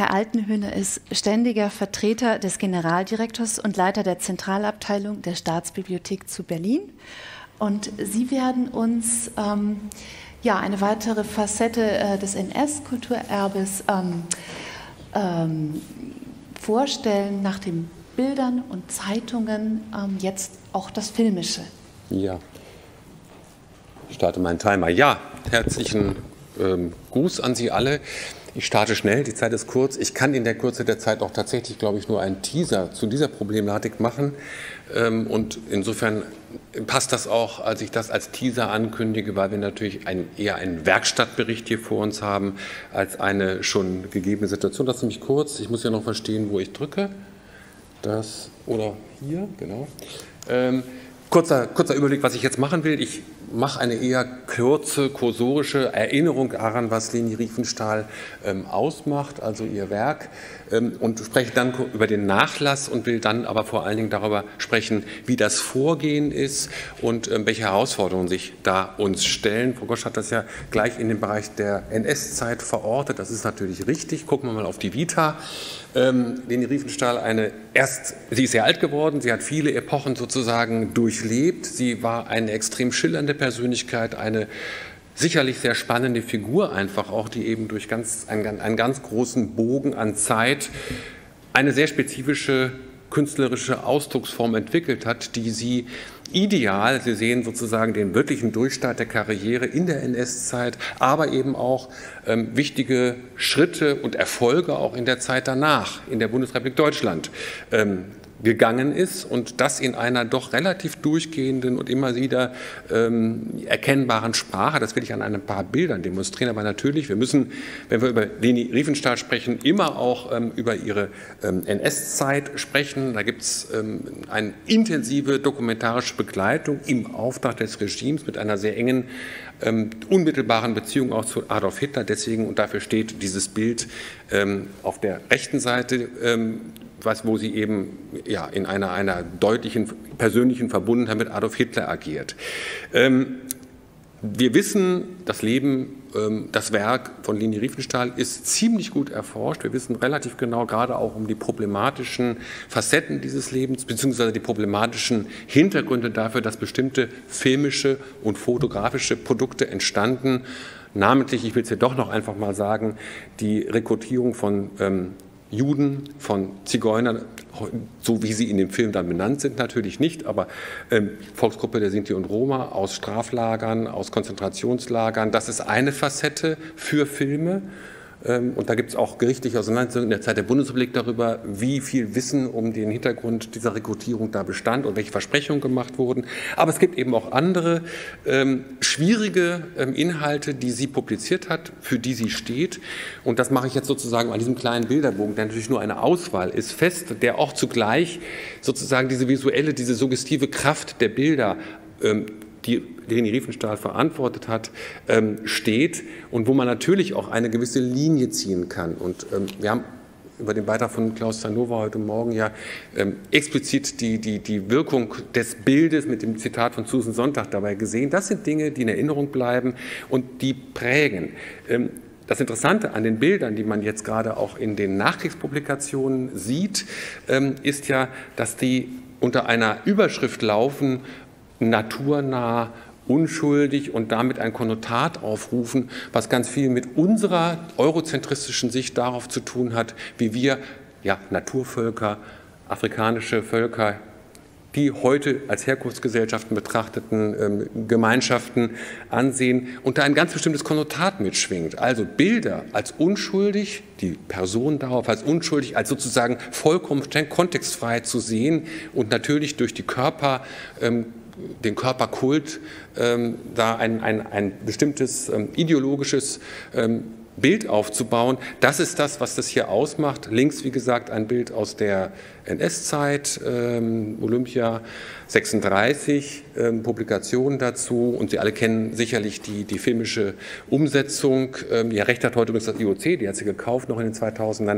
Herr Altenhöhne ist ständiger Vertreter des Generaldirektors und Leiter der Zentralabteilung der Staatsbibliothek zu Berlin. Und Sie werden uns eine weitere Facette des NS-Kulturerbes vorstellen, nach den Bildern und Zeitungen jetzt auch das Filmische. Ja, ich starte meinen Timer. Ja, herzlichen Gruß an Sie alle. Ich starte schnell, die Zeit ist kurz. Ich kann in der Kürze der Zeit auch tatsächlich, glaube ich, nur einen Teaser zu dieser Problematik machen. Und insofern passt das auch, als ich das als Teaser ankündige, weil wir natürlich eher einen Werkstattbericht hier vor uns haben, als eine schon gegebene Situation. Das ist nämlich kurz. Ich muss ja noch verstehen, wo ich drücke. Das oder hier, genau. Kurzer Überblick, was ich jetzt machen will. Ich mache eine eher kurze, kursorische Erinnerung daran, was Leni Riefenstahl ausmacht, also ihr Werk, und spreche dann über den Nachlass und will dann aber vor allen Dingen darüber sprechen, wie das Vorgehen ist und welche Herausforderungen sich da uns stellen. Frau Gosch hat das ja gleich in den Bereich der NS-Zeit verortet. Das ist natürlich richtig. Gucken wir mal auf die Vita. Leni Riefenstahl, sie ist sehr alt geworden, sie hat viele Epochen sozusagen durchlebt. Sie war eine extrem schillernde Persönlichkeit, eine sicherlich sehr spannende Figur einfach auch, die eben durch einen ganz großen Bogen an Zeit eine sehr spezifische künstlerische Ausdrucksform entwickelt hat, die sie ideal, Sie sehen sozusagen den wirklichen Durchstart der Karriere in der NS-Zeit, aber eben auch wichtige Schritte und Erfolge auch in der Zeit danach, in der Bundesrepublik Deutschland gegangen ist und das in einer doch relativ durchgehenden und immer wieder erkennbaren Sprache. Das will ich an ein paar Bildern demonstrieren, aber natürlich, wir müssen, wenn wir über Leni Riefenstahl sprechen, immer auch über ihre NS-Zeit sprechen. Da gibt es eine intensive dokumentarische Begleitung im Auftrag des Regimes mit einer sehr engen unmittelbaren Beziehung auch zu Adolf Hitler. Deswegen, und dafür steht dieses Bild auf der rechten Seite, wo sie eben in einer deutlichen persönlichen Verbundenheit mit Adolf Hitler agiert. Wir wissen, das Leben, das Werk von Leni Riefenstahl ist ziemlich gut erforscht. Wir wissen relativ genau gerade auch um die problematischen Facetten dieses Lebens beziehungsweise die problematischen Hintergründe dafür, dass bestimmte filmische und fotografische Produkte entstanden. Namentlich, ich will es hier doch noch einfach mal sagen, die Rekrutierung von Juden, von Zigeunern, so wie sie in dem Film dann benannt sind, natürlich nicht, aber Volksgruppe der Sinti und Roma aus Straflagern, aus Konzentrationslagern, das ist eine Facette für Filme. Und da gibt es auch gerichtliche Auseinandersetzungen in der Zeit der Bundesrepublik darüber, wie viel Wissen um den Hintergrund dieser Rekrutierung da bestand und welche Versprechungen gemacht wurden. Aber es gibt eben auch andere schwierige Inhalte, die sie publiziert hat, für die sie steht. Und das mache ich jetzt sozusagen an diesem kleinen Bilderbogen, der natürlich nur eine Auswahl ist, fest, der auch zugleich sozusagen diese visuelle, diese suggestive Kraft der Bilder, die Leni Riefenstahl verantwortet hat, steht und wo man natürlich auch eine gewisse Linie ziehen kann. Und wir haben über den Beitrag von Klaus Zanova heute Morgen ja explizit die Wirkung des Bildes mit dem Zitat von Susan Sontag dabei gesehen. Das sind Dinge, die in Erinnerung bleiben und die prägen. Das Interessante an den Bildern, die man jetzt gerade auch in den Nachkriegspublikationen sieht, ist ja, dass die unter einer Überschrift laufen, naturnah, unschuldig und damit ein Konnotat aufrufen, was ganz viel mit unserer eurozentristischen Sicht darauf zu tun hat, wie wir Naturvölker, afrikanische Völker, die heute als Herkunftsgesellschaften betrachteten Gemeinschaften ansehen und da ein ganz bestimmtes Konnotat mitschwingt. Also Bilder als unschuldig, die Person darauf als unschuldig, als sozusagen vollkommen kontextfrei zu sehen und natürlich durch die den Körperkult, da ein bestimmtes ideologisches Bild aufzubauen. Das ist das, was das hier ausmacht. Links, wie gesagt, ein Bild aus der NS-Zeit, Olympia 36, Publikationen dazu. Und Sie alle kennen sicherlich die filmische Umsetzung. Ja, Recht hat heute übrigens das IOC, die hat sie gekauft noch in den 2000ern.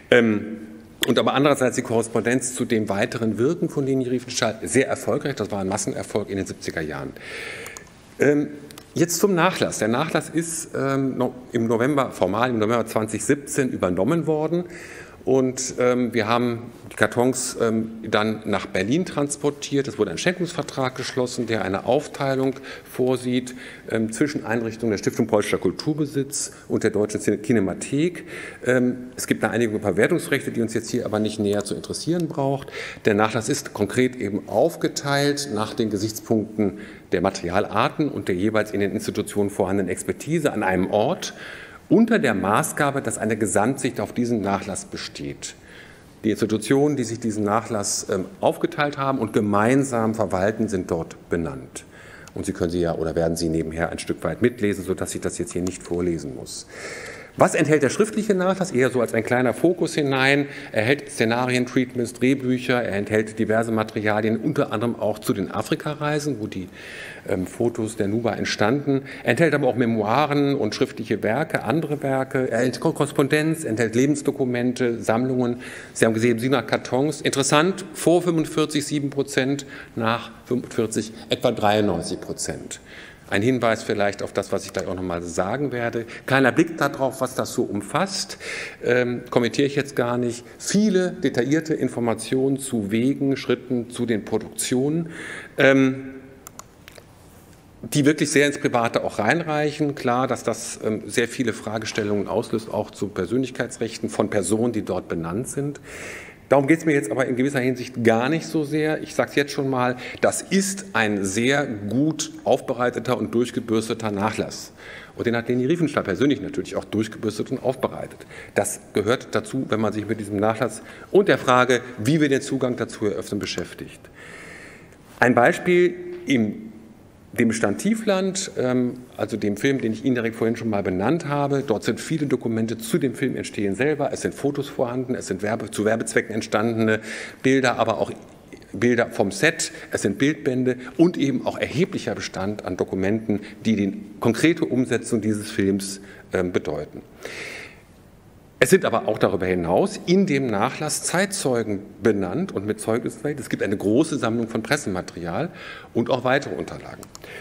Und aber andererseits die Korrespondenz zu dem weiteren Wirken von Leni Riefenstahl sehr erfolgreich. Das war ein Massenerfolg in den 70er Jahren. Jetzt zum Nachlass. Der Nachlass ist formal im November 2017 übernommen worden. Und wir haben die Kartons dann nach Berlin transportiert. Es wurde ein Schenkungsvertrag geschlossen, der eine Aufteilung vorsieht zwischen Einrichtungen der Stiftung Preußischer Kulturbesitz und der Deutschen Kinemathek. Es gibt eine Einigung über Verwertungsrechte, die uns jetzt hier aber nicht näher zu interessieren braucht. Der Nachlass ist konkret eben aufgeteilt nach den Gesichtspunkten der Materialarten und der jeweils in den Institutionen vorhandenen Expertise an einem Ort, unter der Maßgabe, dass eine Gesamtsicht auf diesen Nachlass besteht. Die Institutionen, die sich diesen Nachlass aufgeteilt haben und gemeinsam verwalten, sind dort benannt. Und Sie können sie ja oder werden sie nebenher ein Stück weit mitlesen, sodass ich das jetzt hier nicht vorlesen muss. Was enthält der schriftliche Nachlass? Eher so als ein kleiner Fokus hinein. Er enthält Szenarien, Treatments, Drehbücher, er enthält diverse Materialien, unter anderem auch zu den Afrikareisen, wo die Fotos der Nuba entstanden. Er enthält aber auch Memoiren und schriftliche Werke, andere Werke. Er enthält Korrespondenz, enthält Lebensdokumente, Sammlungen. Sie haben gesehen, 700 Kartons. Interessant, vor 45 7%, nach 45 etwa 93%. Ein Hinweis vielleicht auf das, was ich gleich auch noch mal sagen werde. Kleiner Blick darauf, was das so umfasst, kommentiere ich jetzt gar nicht. Viele detaillierte Informationen zu Wegen, Schritten, zu den Produktionen, die wirklich sehr ins Private auch reinreichen. Klar, dass das sehr viele Fragestellungen auslöst, auch zu Persönlichkeitsrechten von Personen, die dort benannt sind. Darum geht es mir jetzt aber in gewisser Hinsicht gar nicht so sehr. Ich sage es jetzt schon mal, das ist ein sehr gut aufbereiteter und durchgebürsteter Nachlass. Und den hat Leni Riefenstahl persönlich natürlich auch durchgebürstet und aufbereitet. Das gehört dazu, wenn man sich mit diesem Nachlass und der Frage, wie wir den Zugang dazu eröffnen, beschäftigt. Ein Beispiel dem Bestand Tiefland, also dem Film, den ich Ihnen direkt vorhin schon mal benannt habe. Dort sind viele Dokumente zu dem Film entstehen selber. Es sind Fotos vorhanden, es sind zu Werbezwecken entstandene Bilder, aber auch Bilder vom Set, es sind Bildbände und eben auch erheblicher Bestand an Dokumenten, die die konkrete Umsetzung dieses Films bedeuten. Es sind aber auch darüber hinaus in dem Nachlass Zeitzeugen benannt und mit Zeugnisrecht. Es gibt eine große Sammlung von Pressematerial und auch weitere Unterlagen.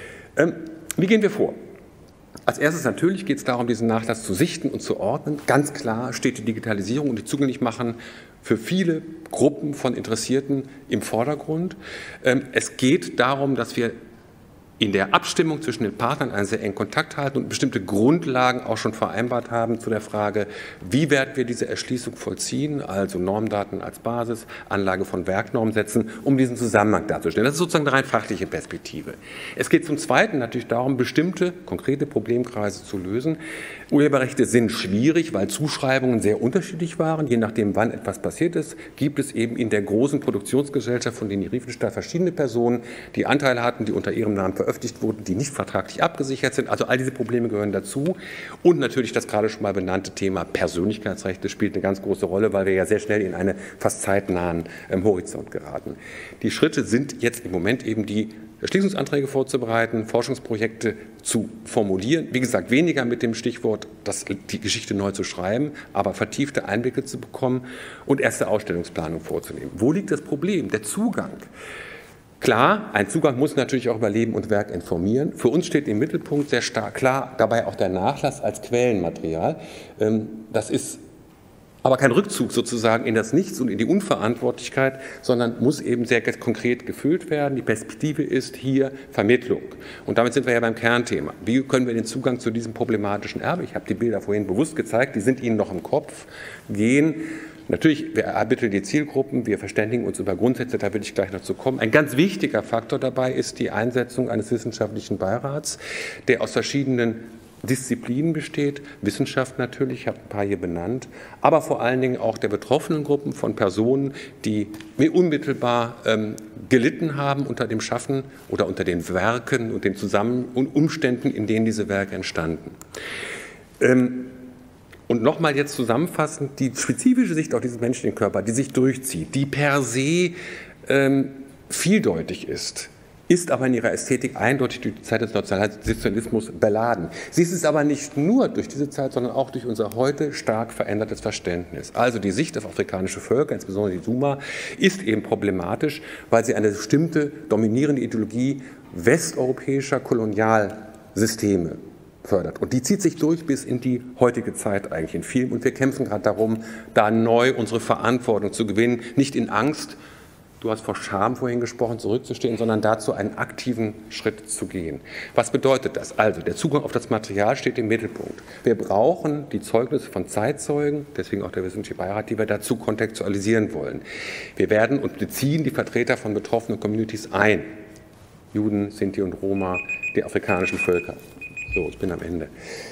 Wie gehen wir vor? Als erstes natürlich geht es darum, diesen Nachlass zu sichten und zu ordnen. Ganz klar steht die Digitalisierung und die Zugänglichmachen für viele Gruppen von Interessierten im Vordergrund. Es geht darum, dass wir in der Abstimmung zwischen den Partnern einen sehr engen Kontakt halten und bestimmte Grundlagen auch schon vereinbart haben zu der Frage, wie werden wir diese Erschließung vollziehen, also Normdaten als Basis, Anlage von Werknormen setzen, um diesen Zusammenhang darzustellen. Das ist sozusagen eine rein fachliche Perspektive. Es geht zum Zweiten natürlich darum, bestimmte konkrete Problemkreise zu lösen. Urheberrechte sind schwierig, weil Zuschreibungen sehr unterschiedlich waren. Je nachdem, wann etwas passiert ist, gibt es eben in der großen Produktionsgesellschaft von Leni Riefenstahl verschiedene Personen, die Anteile hatten, die unter ihrem Namen veröffentlicht wurden, die nicht vertraglich abgesichert sind. Also all diese Probleme gehören dazu. Und natürlich das gerade schon mal benannte Thema Persönlichkeitsrechte spielt eine ganz große Rolle, weil wir ja sehr schnell in einen fast zeitnahen Horizont geraten. Die Schritte sind jetzt im Moment eben die Erschließungsanträge vorzubereiten, Forschungsprojekte zu formulieren. Wie gesagt, weniger mit dem Stichwort, die Geschichte neu zu schreiben, aber vertiefte Einblicke zu bekommen und erste Ausstellungsplanung vorzunehmen. Wo liegt das Problem? Der Zugang. Klar, ein Zugang muss natürlich auch über Leben und Werk informieren. Für uns steht im Mittelpunkt sehr stark klar dabei auch der Nachlass als Quellenmaterial. Das ist aber kein Rückzug sozusagen in das Nichts und in die Unverantwortlichkeit, sondern muss eben sehr konkret gefüllt werden. Die Perspektive ist hier Vermittlung. Und damit sind wir ja beim Kernthema. Wie können wir den Zugang zu diesem problematischen Erbe, ich habe die Bilder vorhin bewusst gezeigt, die sind Ihnen noch im Kopf, gehen. Natürlich, wir ermitteln die Zielgruppen, wir verständigen uns über Grundsätze, da will ich gleich noch zu kommen. Ein ganz wichtiger Faktor dabei ist die Einsetzung eines wissenschaftlichen Beirats, der aus verschiedenen Disziplinen besteht, Wissenschaft natürlich, ich habe ein paar hier benannt, aber vor allen Dingen auch der betroffenen Gruppen von Personen, die unmittelbar gelitten haben unter dem Schaffen oder unter den Werken und den Umständen, in denen diese Werke entstanden. Und nochmal jetzt zusammenfassend, die spezifische Sicht auf diesen menschlichen Körper, die sich durchzieht, die per se vieldeutig ist aber in ihrer Ästhetik eindeutig durch die Zeit des Nationalsozialismus beladen. Sie ist es aber nicht nur durch diese Zeit, sondern auch durch unser heute stark verändertes Verständnis. Also die Sicht auf afrikanische Völker, insbesondere die Suma, ist eben problematisch, weil sie eine bestimmte dominierende Ideologie westeuropäischer Systeme fördert. Und die zieht sich durch bis in die heutige Zeit eigentlich in vielen. Und wir kämpfen gerade darum, da neu unsere Verantwortung zu gewinnen, nicht in Angst, du hast vor Scham vorhin gesprochen, zurückzustehen, sondern dazu einen aktiven Schritt zu gehen. Was bedeutet das? Also, der Zugang auf das Material steht im Mittelpunkt. Wir brauchen die Zeugnisse von Zeitzeugen, deswegen auch der Wissenschaftliche Beirat, die wir dazu kontextualisieren wollen. Wir werden und beziehen die Vertreter von betroffenen Communities ein. Juden, Sinti und Roma, die afrikanischen Völker. So, ich bin am Ende.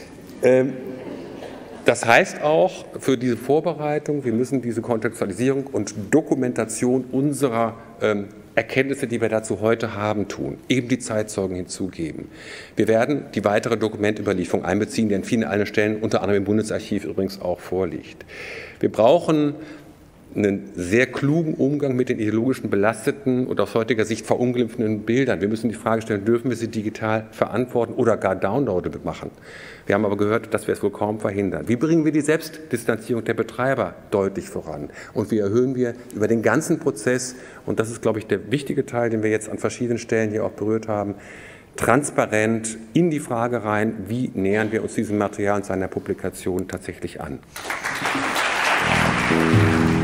Das heißt auch für diese Vorbereitung, wir müssen diese Kontextualisierung und Dokumentation unserer Erkenntnisse, die wir dazu heute haben, tun, eben die Zeitzeugen hinzugeben. Wir werden die weitere Dokumentüberlieferung einbeziehen, die an vielen anderen Stellen, unter anderem im Bundesarchiv übrigens auch vorliegt. Wir brauchen einen sehr klugen Umgang mit den ideologischen belasteten und aus heutiger Sicht verunglimpfenden Bildern. Wir müssen die Frage stellen, dürfen wir sie digital verantworten oder gar downloadable machen? Wir haben aber gehört, dass wir es wohl kaum verhindern. Wie bringen wir die Selbstdistanzierung der Betreiber deutlich voran? Und wie erhöhen wir über den ganzen Prozess, und das ist, glaube ich, der wichtige Teil, den wir jetzt an verschiedenen Stellen hier auch berührt haben, transparent in die Frage rein, wie nähern wir uns diesem Material und seiner Publikation tatsächlich an?